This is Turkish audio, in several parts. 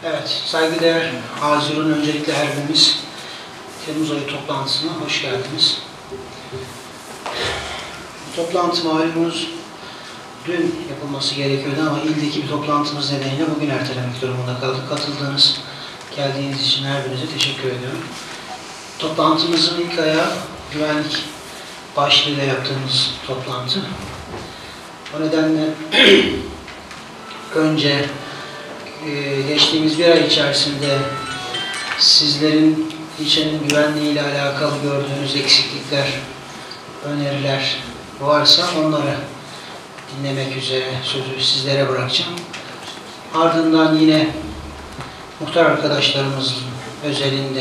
Evet, saygıdeğer hazırın öncelikle her birimiz Temmuz ayı toplantısına hoş geldiniz. Bu toplantı malumunuz dün yapılması gerekiyordu ama ildeki bir toplantımız nedeniyle bugün ertelemek durumunda kaldık. Katıldığınız, geldiğiniz için her birinize teşekkür ediyorum. Toplantımızın ilk ayağı güvenlik başlığıyla yaptığımız toplantı. O nedenle önce geçtiğimiz bir ay içerisinde sizlerin ilçenin güvenliği ile alakalı gördüğünüz eksiklikler, öneriler varsa onları dinlemek üzere sözü sizlere bırakacağım. Ardından yine muhtar arkadaşlarımızın özelinde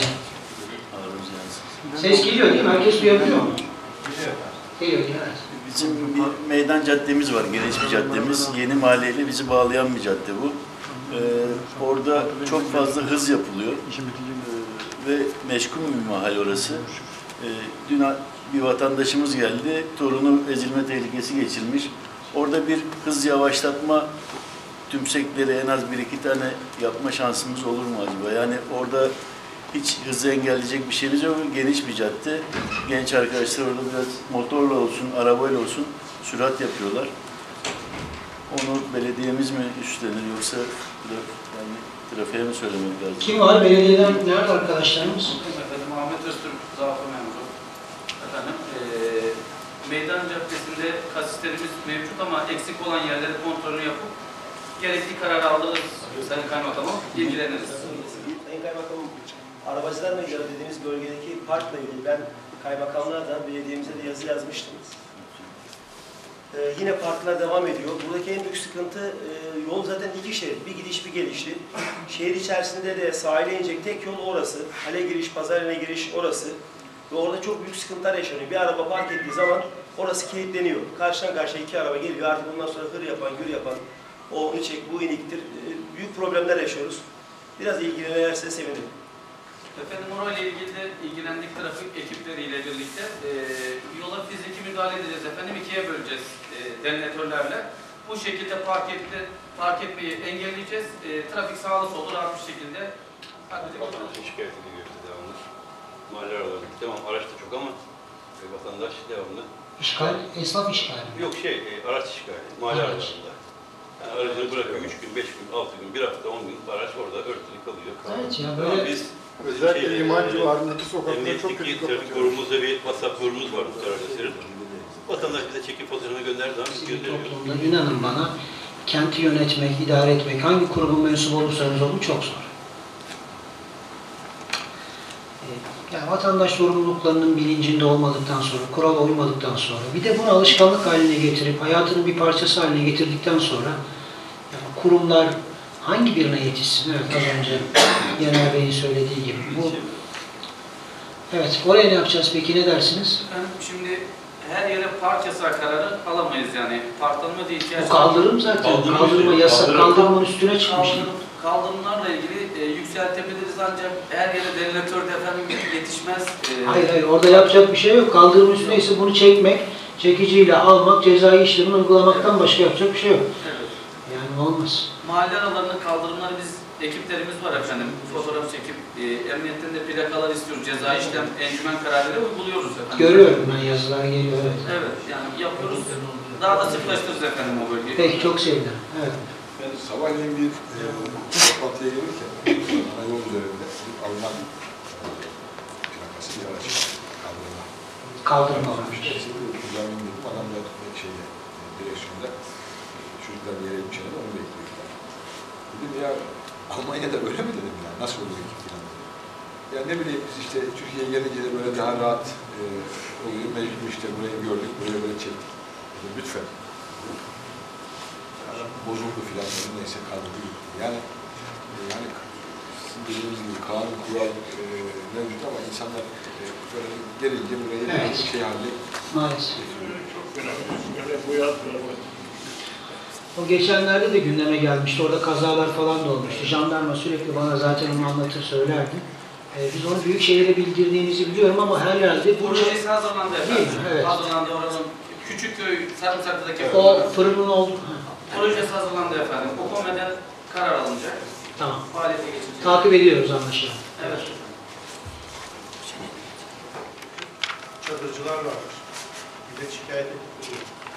ses geliyor değil mi? Herkes duyabiliyor mu? Geliyor, evet. Bizim bir meydan caddemiz var, geniş bir caddemiz. Yeni mahalleyle bizi bağlayan bir cadde bu. Orada çok fazla hız yapılıyor ve meşgul bir mahalle orası. Dün bir vatandaşımız geldi, torunu ezilme tehlikesi geçirmiş. Orada bir hız yavaşlatma tümsekleri en az 1-2 tane yapma şansımız olur mu acaba? Yani orada hiç hızı engelleyecek bir şeyimiz yok. Geniş bir cadde. Genç arkadaşlar orada biraz motorla olsun, arabayla olsun sürat yapıyorlar. Onu belediyemiz mi üstlenir yoksa yani trafiğe mi söylemek lazım? Kim var? Belediyeden nerede arkadaşlarımız? Efendim Ahmet Öztürk, Zafer Memuru. Efendim, Meydan Caddesi'nde kasislerimiz mevcut ama eksik olan yerleri kontrolünü yapıp gerekli kararı aldığınız Sayın Kaymakamım ilgileniriz. Sayın Kaymakamım, arabacılarla ilgili dediğimiz bölgedeki parkla ilgili ben kaymakamlığa da belediyemize de yazı yazmıştım. Yine parklar devam ediyor. Buradaki en büyük sıkıntı yol zaten iki şerit. Bir gidiş bir gelişli. Şehir içerisinde de sahile inecek tek yol orası. Hale giriş, pazarına giriş orası. Ve orada çok büyük sıkıntılar yaşanıyor. Bir araba park ettiği zaman orası kilitleniyor. Karşıdan karşıya iki araba geliyor. Artık bundan sonra hır yapan, gür yapan, o onu çek, bu iniktir. Büyük problemler yaşıyoruz. Biraz ilgilenirse sevinirim. Efendim orayla ilgili de ilgilendik trafik ekipleriyle birlikte yola fiziki müdahale edeceğiz efendim. İkiye böleceğiz denetörlerle. Bu şekilde park etmeyi engelleyeceğiz. Trafik sağlı sollu rahat bir şekilde vatandaş şikayetini görüyoruz devamlı. Mahalle aralarında tamam araç da çok ama vatandaş devamlı. İşgal, esnaf işgali. Yok araç işgali, mahalle aralarında. Yani aracını bırakıyor 3 gün, 5 gün, 6 gün, 1 hafta, 10 gün araç orada örtülü kalıyor. Evet ya böyle... Biz özellikle liman civarındaki sokaklar çok kötü kapatıyor. Trafik grubumuzda bir WhatsApp grubumuz var muhtar arkadaşlarım. Vatandaş bize çekim fotoğrafını gönderdiği zaman biz gönderiyoruz. Toplumda inanın bana kenti yönetmek, idare etmek, hangi kurumun mensubu olursanız olun çok zor. Yani vatandaş sorumluluklarının bilincinde olmadıktan sonra, kurala uymadıktan sonra, bir de bunu alışkanlık haline getirip, hayatının bir parçası haline getirdikten sonra yani kurumlar hangi birine yetişsin? Evet, az önce Yener Bey'in söylediği gibi. Evet, oraya ne yapacağız peki, ne dersiniz? efendim şimdi her yere park yasağı kararı alamayız yani. Parklanma diye ihtiyaç. O kaldırım zaten, kaldırma yasak, kaldırımın üstüne çıkmış. Kaldırımlarla ilgili yükseltebiliriz ancak her yere denilatör de efendim yetişmez. Hayır, orada yapacak bir şey yok. Kaldırım üstündeyse bunu çekmek, çekiciyle almak, cezai işlemi uygulamaktan başka yapacak bir şey yok. Evet. Yani olmaz. Mahalle aralarının kaldırımları biz ekiplerimiz var efendim. Fotoğraf çekip emniyetten de plakalar istiyoruz. Ceza işlem, encümen kararları uyguluyoruz efendim. Görüyorum ben, yazılar geliyor. Evet. Evet, yani yapıyoruz. Daha da sıklaştırırız efendim o bölgeyi. Peki, çok sevdim. Evet. Ben sabahleyin bir toplantıya gelirken yol üzerinde alınan plakası bir araç Kaldırma varmış. Kullanayım dedim. Adamlar direksiyonda çocuklar bir yere gitmişler, onu bekliyorlar. Dedim ya Almanya'da böyle mi dedim ya, nasıl oluyor ki falan dedim. Ya ne bileyim biz işte Türkiye'ye gelince de böyle daha rahat oluyor. Mecbur işte burayı gördük, buraya böyle çektik. Dedim, lütfen. Adam bozuldu filan, neyse kaldırdı. Yani sizin dediğiniz gibi kanun, kural mevcut ama insanlar böyle gelince burayı şey haline Maalesef. çok önemli. O geçenlerde de gündeme gelmişti. Orada kazalar falan da olmuştu. Jandarma sürekli bana zaten onu anlatır söylerdi. Biz onu büyük şehire bildirdiğinizi biliyorum ama her yerde... Projesi hazırlandı efendim. Evet. Hazırlandı oranın Küçükköy, Sarımsaklı'daki o fırının olduğu... projesi hazırlandı efendim. O konuda karar alınacak. Tamam. faaliyete geçecek. Takip ediyoruz anlaşılan. Evet. Çadırcılar varmış. Bir de şikayet ettik.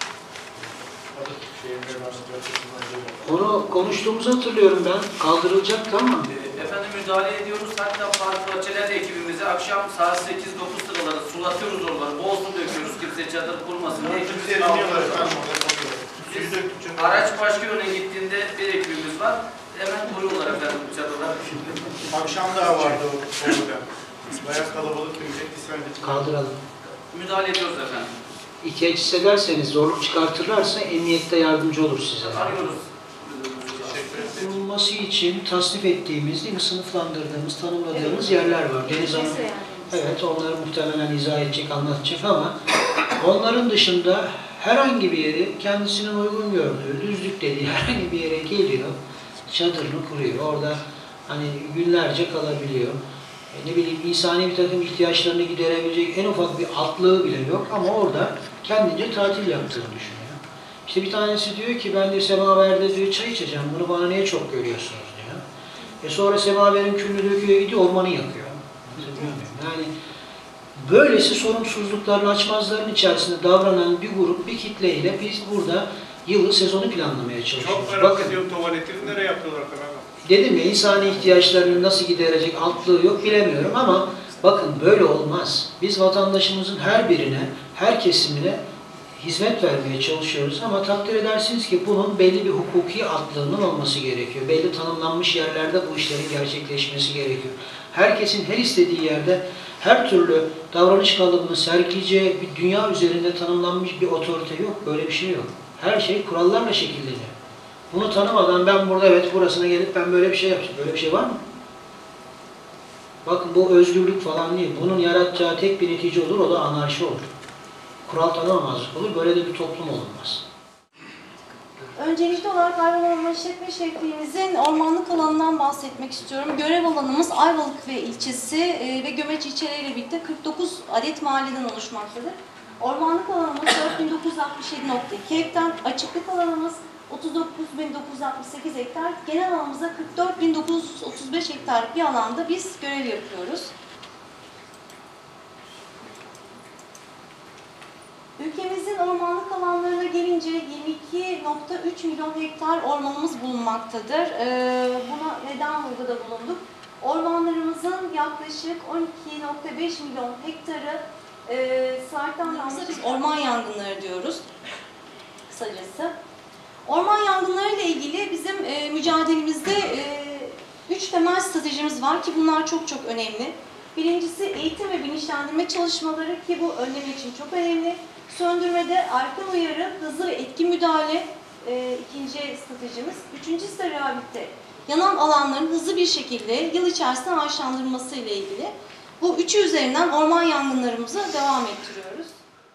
Onu konuştuğumuzu hatırlıyorum ben. Kaldırılacaktı ama. Efendim müdahale ediyoruz. Hatta Park Bahçeler ekibimize akşam saat 8-9 sıraları sulatıyoruz oraları. Bol su döküyoruz. Kimse çadır kurmasın diye. Kimse dinliyorlar efendim. Suyu döktükçe. Araç başka yöne gittiğinde bir ekibimiz var. Hemen kuruyorlar efendim çadırlar. Akşam daha vardı o konuda. Bayağı kalabalık bir millet İsrail'de. Kaldıralım. Müdahale ediyoruz efendim. İhtiyaç hissederseniz, zorluk çıkartırlarsa emniyette yardımcı olur size. Arıyoruz. Teşekkür ederim. Kurulması için tasnif ettiğimiz, değil mi, sınıflandırdığımız, tanımladığımız yerler var. Deniz Hanım, evet, onları muhtemelen izah edecek, anlatacak ama onların dışında herhangi bir yeri kendisinin uygun gördüğü, düzlük dediği herhangi bir yere geliyor, çadırını kuruyor. Orada hani günlerce kalabiliyor. Ne bileyim, insani bir takım ihtiyaçlarını giderebilecek en ufak bir altlığı bile yok ama orada kendince tatil yaptığını düşünüyor. İşte bir tanesi diyor ki ben de semaverde diyor çay içeceğim, bunu bana niye çok görüyorsunuz diyor. Sonra semaverin külünü döküyor, gidiyor ormanı yakıyor. Yani böylesi sorumsuzlukların, açmazların içerisinde davranan bir grup, bir kitleyle biz burada yılı, sezonu planlamaya çalışıyoruz. Çok merak ediyorum, tuvaletini nereye yapıyorlar efendim? Dedim ya, insani ihtiyaçlarını nasıl giderecek altlığı yok bilemiyorum ama bakın böyle olmaz. Biz vatandaşımızın her birine, her kesimine hizmet vermeye çalışıyoruz ama takdir edersiniz ki bunun belli bir hukuki altlığının olması gerekiyor. Belli tanımlanmış yerlerde bu işlerin gerçekleşmesi gerekiyor. Herkesin her istediği yerde her türlü davranış kalıbını sergileyeceği bir dünya üzerinde tanımlanmış bir otorite yok. Böyle bir şey yok. Her şey kurallarla şekilleniyor. Bunu tanımadan ben burada evet burasına gelip ben böyle bir şey yapacağım. Böyle bir şey var mı? Bakın bu özgürlük falan değil. Bunun yaratacağı tek bir netice olur, o da anarşi olur. Kural tanımamazlık olur, böyle de bir toplum olunmaz. Öncelikli olarak hayvan orman işletme şefliğimizin ormanlık alanından bahsetmek istiyorum. Görev alanımız Ayvalık ve ilçesi ve Gömeç ilçeleriyle birlikte 49 adet mahalleden oluşmaktadır. Ormanlık alanımız 4.967.2 hektar, açıklık alanımız 39.968 hektar, genel alanımızda 44.935 hektarlık bir alanda biz görev yapıyoruz. Ülkemizin ormanlık alanlarına gelince 22.3 milyon hektar ormanımız bulunmaktadır. Buna neden burada da bulunduk? Ormanlarımızın yaklaşık 12.5 milyon hektarı sahiplenmemize biz orman yangınları diyoruz kısacası. Orman yangınları ile ilgili bizim mücadelemizde 3 temel stratejimiz var ki bunlar çok çok önemli. Birincisi eğitim ve bilinçlendirme çalışmaları ki bu önlem için çok önemli. Söndürmede erken uyarı, hızlı ve etkin müdahale ikinci stratejimiz. Üçüncüsü ise rehabilite. Yanan alanların hızlı bir şekilde yıl içerisinde ağaçlandırılması ile ilgili. Bu üçü üzerinden orman yangınlarımızı devam ettiriyoruz.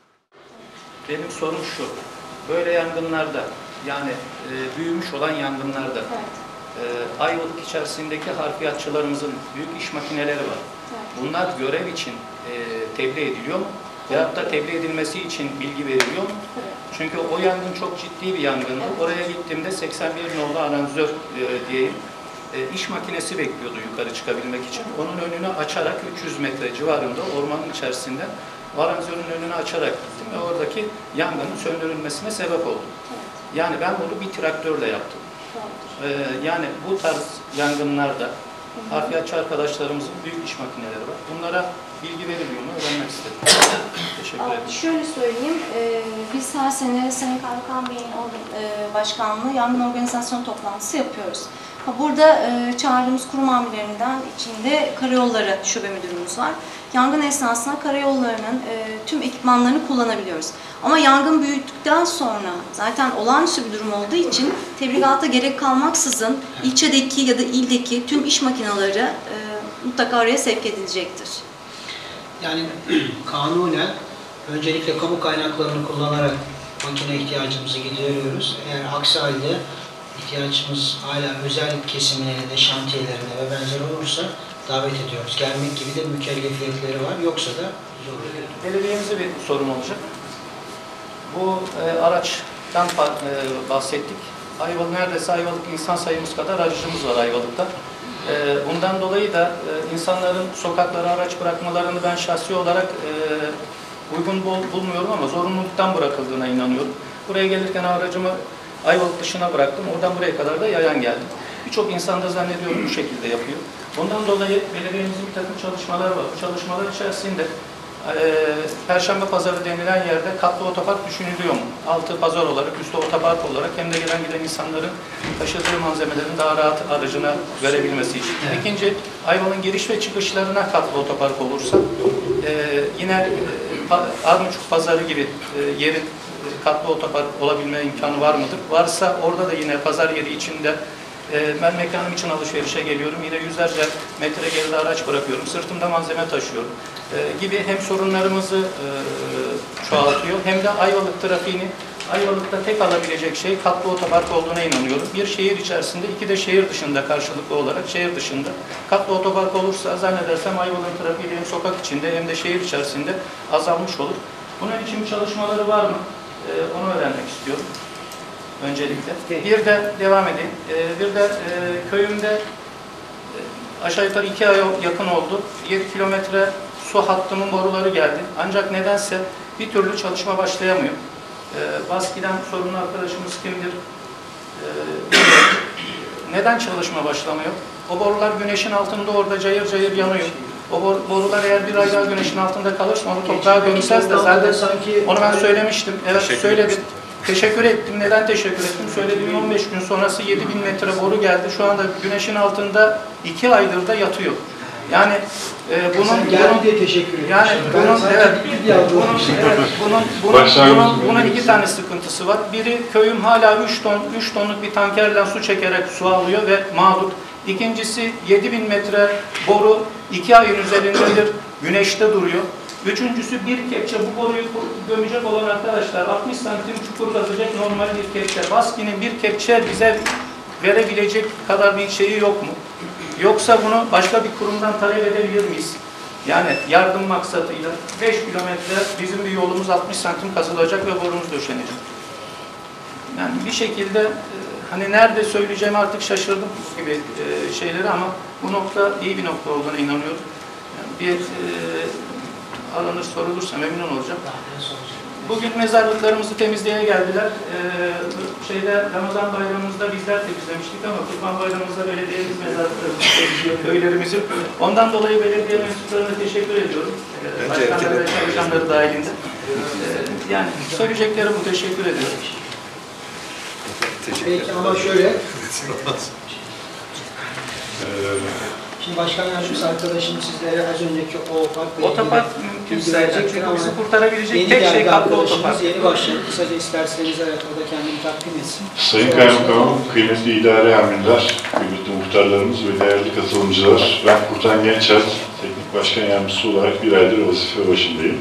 Benim sorum şu, böyle yangınlarda yani büyümüş olan yangınlarda Ayvalık içerisindeki harfiyatçılarımızın büyük iş makineleri var. Evet. Bunlar görev için tebliğ ediliyor mu? Veyahut da tebliğ edilmesi için bilgi veriliyor mu? Evet. Çünkü o yangın çok ciddi bir yangındı. Evet. Oraya gittiğimde 81 nolu aranjör diyeyim, iş makinesi bekliyordu yukarı çıkabilmek için. Onun önünü açarak 300 metre civarında ormanın içerisinde aranjörün önünü açarak gittim ve oradaki yangının söndürülmesine sebep oldum. Evet. Yani ben bunu bir traktörle yaptım. Yani bu tarz yangınlarda harfiyatçı arkadaşlarımızın büyük iş makineleri var. Bunlara bilgi veriliyor mu? Öğrenmek istedim. Teşekkür ederim. Şöyle söyleyeyim, biz her sene Sayın Kaymakam Bey'in başkanlığı yangın organizasyon toplantısı yapıyoruz. Burada çağırdığımız kurum amirlerinden içinde karayolları şube müdürümüz var. Yangın esnasında karayollarının tüm ekipmanlarını kullanabiliyoruz. Ama yangın büyüdükten sonra zaten olağanüstü bir durum olduğu için tebliğata gerek kalmaksızın ilçedeki ya da ildeki tüm iş makineleri mutlaka oraya sevk edilecektir. Yani kanunen öncelikle kamu kaynaklarını kullanarak makine ihtiyacımızı gideriyoruz. Eğer aksi halde ihtiyaçımız hala özel kesimine de şantiyelerine ve benzeri olursa davet ediyoruz. Gelmek gibi de mükellefiyetleri var. Yoksa da zor. Belediyemize bir sorum olacak. Bu araçtan bahsettik. Ayvalık neredeyse Ayvalık insan sayımız kadar aracımız var Ayvalık'ta. Bundan dolayı da insanların sokaklara araç bırakmalarını ben şahsi olarak uygun bulmuyorum ama zorunluluktan bırakıldığına inanıyorum. Buraya gelirken aracımı Ayvalık dışına bıraktım. Oradan buraya kadar da yayan geldim. Birçok insan da zannediyorum bu şekilde yapıyor. Bundan dolayı belediyemizin bir takım çalışmalar var. Bu çalışmalar içerisinde Perşembe Pazarı denilen yerde katlı otopark düşünülüyor mu? Altı pazar olarak, üstü otopark olarak hem de gelen giden insanların taşıdığı malzemelerin daha rahat aracına verebilmesi için. İkinci, Ayvalık'ın giriş ve çıkışlarına katlı otopark olursa yine Armuçuk Pazarı gibi yerin katlı otopark olabilme imkanı var mıdır? Varsa orada da yine pazar yeri içinde ben mekanım için alışverişe geliyorum. Yine yüzlerce metre geride araç bırakıyorum. Sırtımda malzeme taşıyorum. Gibi hem sorunlarımızı çoğaltıyor hem de Ayvalık trafiğini Ayvalık'ta tek alabilecek şey katlı otopark olduğuna inanıyorum. Bir şehir içerisinde, iki de şehir dışında karşılıklı olarak şehir dışında katlı otopark olursa zannedersem Ayvalık trafiği hem sokak içinde hem de şehir içerisinde azalmış olur. Bunun için çalışmaları var mı? Onu öğrenmek istiyorum. Öncelikle. Bir de devam edeyim. Bir de köyümde aşağı yukarı 2 aya yakın oldu. 7 kilometre su hattımın boruları geldi. Ancak nedense bir türlü çalışma başlayamıyor. Baskiden sorumlu arkadaşımız kimdir? Neden çalışma başlamıyor? O borular güneşin altında orada cayır cayır yanıyor. O borular eğer bir ay daha güneşin altında kalırsa onu toprağa gömsez de zaten onu ben söylemiştim. Evet söyledim. Teşekkür ettim. Neden teşekkür ettim? Söylediğim 15 gün sonrası 7.000 metre boru geldi. Şu anda güneşin altında 2 aydır da yatıyor. Yani bunun diye teşekkür ederim. Yani bunun iki tane sıkıntısı var. Biri köyüm hala 3 tonluk bir tankerle su çekerek su alıyor ve mağdur. İkincisi 7.000 metre boru 2 ayın üzerindedir güneşte duruyor. Üçüncüsü bir kepçe bu boruyu gömecek olan arkadaşlar 60 santim çukur kazacak normal bir kepçe. Baski'nin bir kepçe bize verebilecek kadar bir şeyi yok mu? Yoksa bunu başka bir kurumdan talep edebilir miyiz? Yani yardım maksatıyla 5 kilometre bizim bir yolumuz 60 santim kazılacak ve borumuz döşenecek. Yani bir şekilde hani nerede söyleyeceğimi artık şaşırdım bu gibi şeyleri ama bu nokta iyi bir nokta olduğuna inanıyorum. Yani bir aranır sorulursa memnun olacağım. Bugün mezarlıklarımızı temizliğe geldiler. Ramazan bayramımızda bizler temizlemiştik ama Kurban bayramımızda belediyemiz mezarlıklarımızı temizliyor, köylerimizi. Ondan dolayı belediye mensuplarına teşekkür ediyorum. Başkanları ve çalışanları dahilinde. Yani söyleyeceklerim bu. Teşekkür ediyorum. Peki ama şöyle. Şimdi Başkan Yardımcısı arkadaşım sizlere az önceki otopark mümkünse bizi kurtarabilecek tek şey katlı otopark. Yeni başladı. Kısaca isterseniz evet o da kendini takdim etsin. Sayın Kaymakamım, kıymetli idare amirler, kıymetli muhtarlarımız ve değerli katılımcılar, ben Kurtan Gençer, Teknik Başkan Yardımcısı olarak bir aydır vazife başındayım.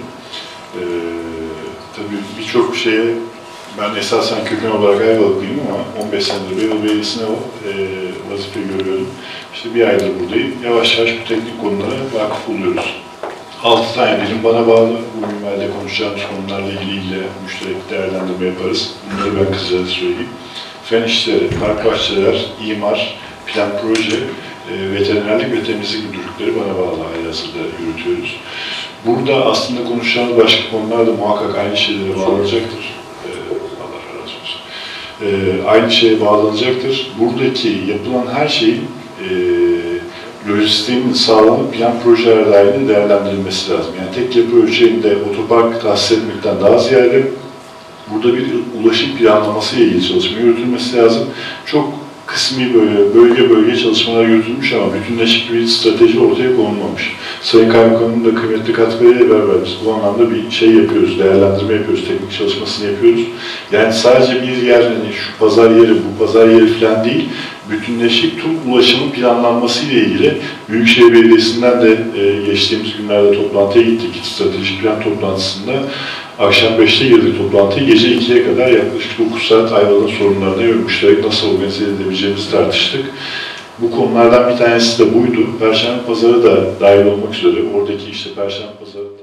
Tabii birçok şeye ben esasen köken olarak Ayvalıklıyım ama 15 senedir Beyoğlu Belediyesi'ne vazife görüyorum. İşte bir aydır buradayım. Yavaş yavaş bu teknik konulara vakıf oluyoruz. 6 tane birim bana bağlı. Bu minvalde konuşacağımız konularla ilgili müşterek değerlendirme yaparız. Bunları ben kısaca söyleyeyim. Fen işleri, park bahçeler, imar, plan proje, veterinerlik ve temizlik müdürlükleri bana bağlı halihazırda yürütüyoruz. Burada aslında konuşacağımız başka konular da muhakkak aynı şeylere bağlanacaktır. Allah razı olsun. Aynı şeye bağlanacaktır. Buradaki yapılan her şeyin lojistiğinin sağlanıp plan projeler dahilinde değerlendirilmesi lazım. Yani tek yapı ölçeğinde otopark tahsis etmekten daha ziyade burada bir ulaşım planlaması ile ilgili çalışma yürütülmesi lazım. Çok kısmi böyle bölge bölge çalışmalar yürütülmüş ama bütünleşik bir strateji ortaya konulmamış. Sayın Kaymakamımın da kıymetli katkılarıyla beraber biz bu anlamda bir şey yapıyoruz, değerlendirme yapıyoruz, teknik çalışmasını yapıyoruz. Yani sadece bir yer, hani şu pazar yeri, bu pazar yeri falan değil, bütünleşik tüm ulaşımın planlanması ile ilgili Büyükşehir Belediyesi'nden de geçtiğimiz günlerde toplantıya gittik, stratejik plan toplantısında. Akşam 5'te girdik toplantıya, gece 2'ye kadar yaklaşık 9 saat Ayvalık'ın sorunlarına ve müşterek nasıl organize edebileceğimizi tartıştık. Bu konulardan bir tanesi de buydu. Perşembe Pazarı da dahil olmak üzere, oradaki işte Perşembe Pazarı